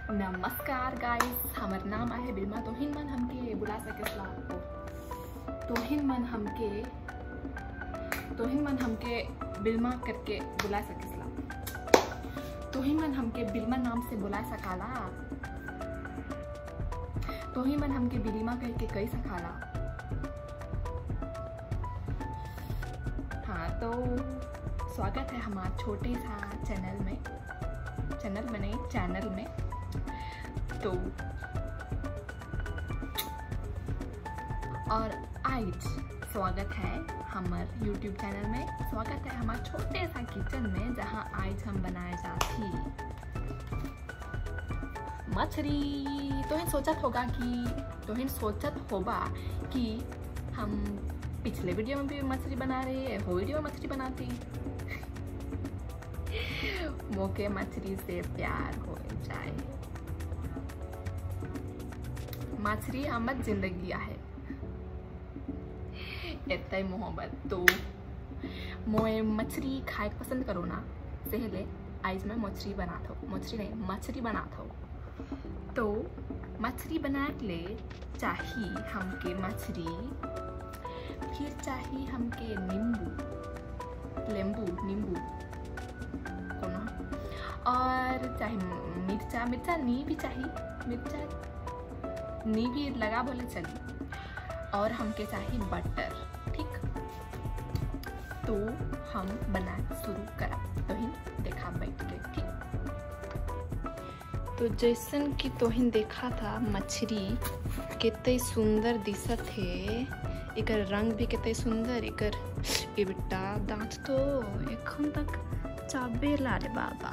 नमस्कार गाइस, हमार नाम आहे बिल्मा। तोहिन मन हमके बुला सकेसला तोहिन मन हमके बिल्मा करके बुला सकेसला। तोहिन मन हमके बिल्मा नाम से बुला सकाला। तोहिन मन हमके बिल्मा कह के कही सकाला। हाँ, तो स्वागत है हमारे छोटे सा चैनल में। तो और आज स्वागत है हमारे YouTube चैनल में। स्वागत है हमारे छोटे सा किचन में, जहां आज हम बनाए जाती मछली। तोहिन सोचत होगा कि हम पिछले वीडियो में भी मछली बना रही है, वो वीडियो में मछली बनाती। मोके मछली से प्यार हो जाए। मछली हमार जिंदगी है, इतना मोहब्बत। तो मोए मछली खाए पसंद करो ना, पहले आज मैं मछली बनाता हूँ। तो मछली बनाए ले चाहिए हमके मछली, फिर चाहिए हमके नींबू कोनो, और चाहिए मिर्चा नी भी चाहिए, मिर्चा नी भी लगा बोले चली, और हमके चाहिए बटर। ठीक, तो हम बना शुरू करा। तोहिन देखा बैठ के। ठीक, तो जैसन कि तोहिन देखा था मछली कितने सुंदर दिशत है, एकर रंग भी कितने सुंदर। एकर ए बेटा दांत तो एखन तक चाबेला रे बाबा।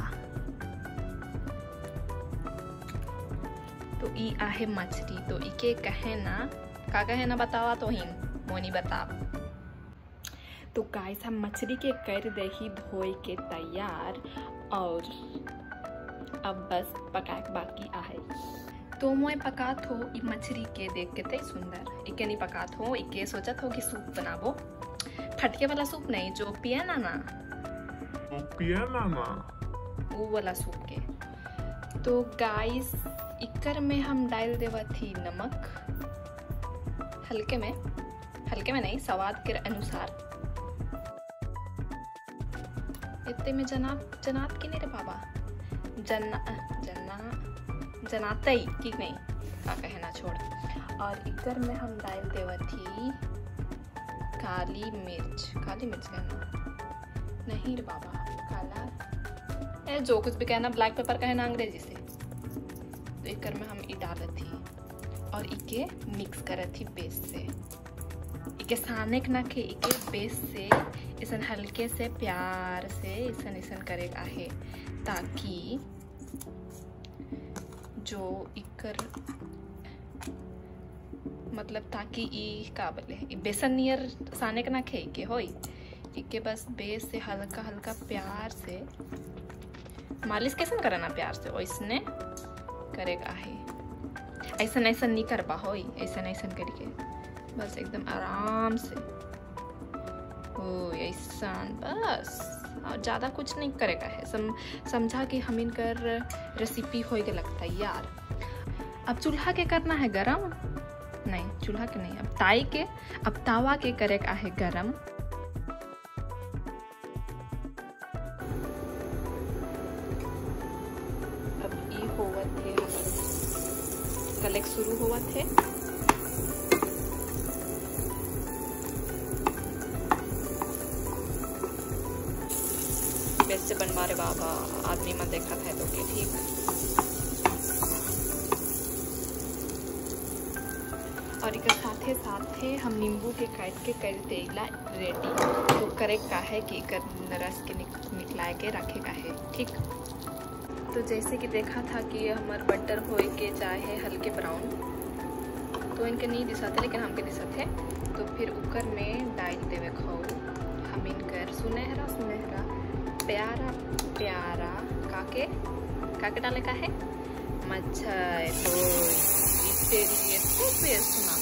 तो ई आहे मछली। तो इके कहे ना, का कहे ना बतावा तोहिन, मोनी बता। तो गाइस, हम मछली के कर दही धोए के तैयार, और अब बस पका के बाकी आहे। तो मैं पकात हो ई मछली के देख के ते सुंदर। इके नहीं पकात हो, इके सोचत हो कि सूप बनाबो। फटके वाला सूप नहीं, जो पिया ना वो वाला सूप के। तो गाइस, इकर में हम डाल देवा थी नमक, हल्के में नहीं, स्वाद के अनुसार। इतने में जनात की नहीं रे बाबा, जनाते ही ठीक नहीं, का कहना छोड़। और इकर में हम डाल देवा थी काली मिर्च कहना नहीं रे बाबा, काला जो कुछ भी कहना, ब्लैक पेपर कहना अंग्रेजी से। तो इकर में हम ई डालत थी, और इके मिक्स करत थी बेस से। इके साने के ना के इके बेस से इसन हल्के से प्यार से इसन करे आहे, ताकि जो इकर मतलब ताकि ई का बोले ई बेसन नियर साने के ना खे के होई। इके बस बेस से हल्का हल्का प्यार से मालिश कैसे करना प्यार से, वैसने करेगा है। ऐसा नहीं करबा होई, ऐसा करके बस एकदम आराम से हो ऐसा, बस। और ज़्यादा कुछ नहीं करेगा है। समझा कि हम इनकर रेसिपी हो के लगता है यार। अब चूल्हा के करना है गरम, नहीं चूल्हा के नहीं, अब तावा के करेगा है गरम। कलेक्ट शुरू हुआ थे। वैसे बनवा रे बाबा, आदमी में देखा था तो के ठीक। और एक साथे हम नींबू के काट के कर देला रेडी। तो करेक्ट का है कि रस के निकला के रखेगा है। ठीक, तो जैसे कि देखा था कि हमार बटर होए के चाहे हल्के ब्राउन, तो इनके नहीं दिशा थे, लेकिन हमके दिशा थे। तो फिर उकर में डाल देवे खाओ हम इनकर सुनहरा प्यारा काके डाले का है मच्छर। तो इससे लिए सुना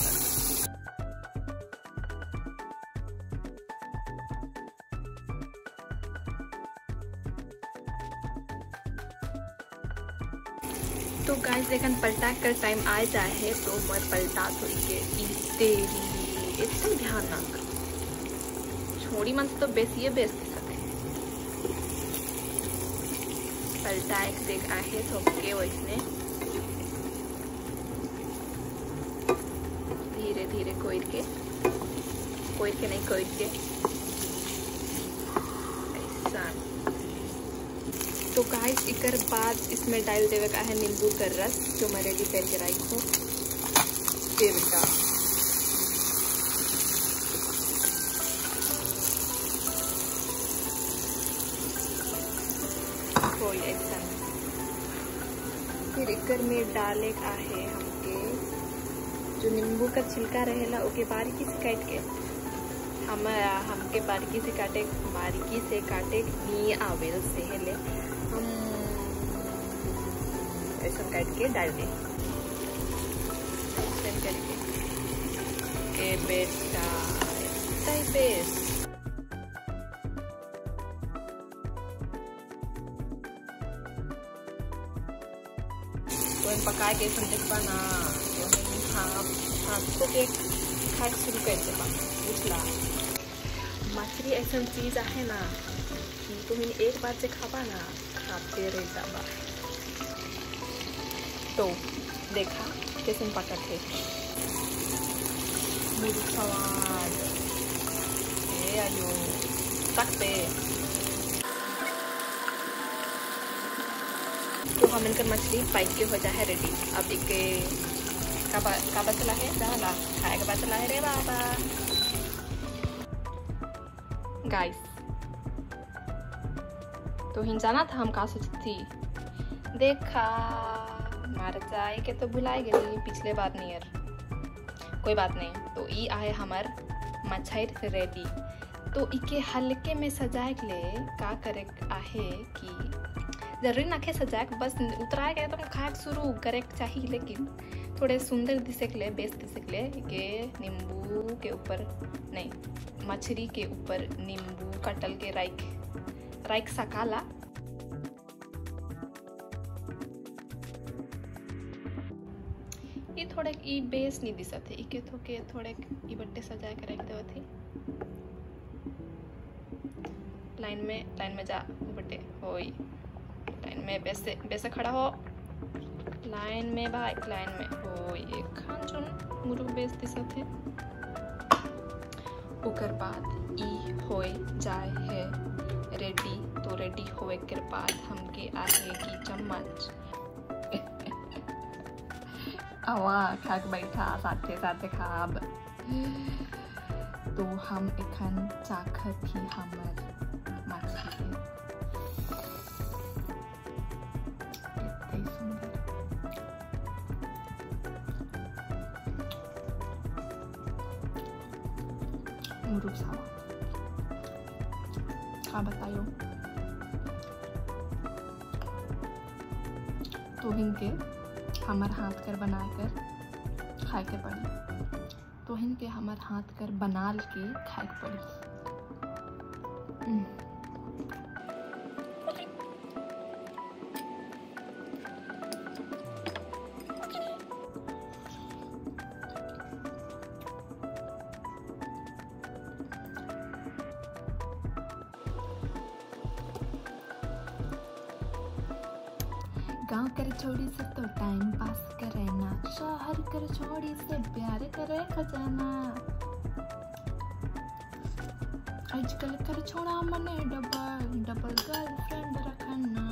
तो गाइस देखन पलटा कर टाइम आ जाए तो मैं पलटा तो इके तेरी इतने ध्यान ना कर छोड़ी मन तो बेसिए बेचते सकते पलटा एक देख आहे थोपके वैसने धीरे धीरे कोइर के नहीं कोइर के ऐसा। तो गाइस इकर बाद इसमें डाल देवे का है नींबू का रस जो मैं रेडी करके रखी हूँ। सिरका कोई ऐसा फिर इकर में डाले का है हमके जो नींबू का छिलका रहेला ओके बारीकी से काट के हमके बारीकी से काटे नहीं आवेल से हेले हम ऐसा काट के डाल दे करके के बेटा बेस तो पका के देखबा ना तो के खाए शुरू कर देबा बुझला। मछली ऐसा चीज है ना कि तुम एक बार से खाबा ना खाते रह जाबा। तो देखा कैसे पकड़ थे मुझे स्वाद आयो तक पे। तो हम इनकर मछली पाइक के हो जाए रेडी। अब एक का बचला है जाला खाए का बचला है रे बाबा। गाइस तो हिन जाना था हम का सोचती थी देखा मार जाए के तो भुलाई गई पिछले बात नहीं यार कोई बात नहीं। तो ई आए हमार मछली रेडी। तो इके हल्के में सजाए के लिए का करे आहे कि जरूरी ना खे सजाए बस उतराए गए तो खाए शुरू करे चाहिए लेकिन थोड़े सुंदर दिसे के लिए बेस दिसे के लिए के नींबू के ऊपर नहीं मछली के ऊपर नींबू कटल के राइक सकाला ये थोड़े ई बेस नहीं दिसा थे इके तो के थोड़े ई बट्टे सजा के रख देवे थे लाइन में जा बट्टे होई लाइन में बेसे खड़ा हो लाइन में भाई लाइन में हो एक खान मुरुक बेच दिसा थे। ओकर बाद ई होए जाए है रेडी। तो रेडी होए के बाद हमके आहे की चम्मच आवा खाक बैठा साथे साथे खाब। तो हम एखन चाखत ही हमर मछली मुरुक सावा हाँ बतायो। तो इनके हमार हाथ कर बना कर खाए के पड़ी। तो इनके हमार हाथ कर बना के खाए के पड़ी। गाँव कर छोड़ी से तो टाइम पास करे ना शहर कर छोड़ी से प्यार करे खजाना आजकल कर छोड़ा मने डबल गर्लफ्रेंड रखना।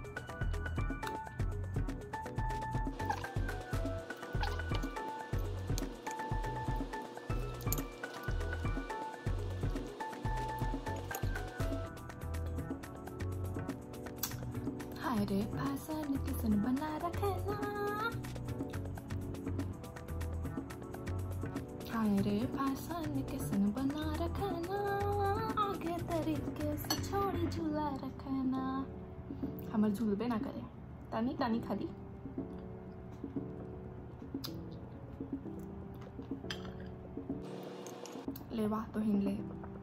हाय रे फैशन किसन बना रखना हाय रे फैशन किसन बना रखना आगे तरीके से छोड़ी झूला रखना। हमार झूलबे ना करे तानी तानी खाली ले वाह। तो हिन ले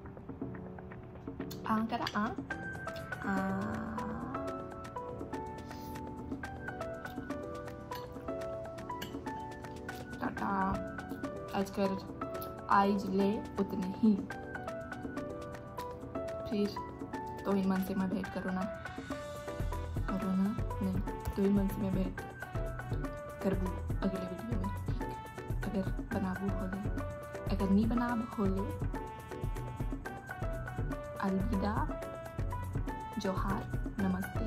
आ करा आ टाटा। आजकल आज ले उतने ही। फिर तो ही मन से मैं भेंट करो ना नहीं, तो ही मन से मैं भेंट करबू अगले वीडियो में। अगर बनाबू होले, अगर नहीं बनाब होले, अलविदा, जोहार, नमस्ते।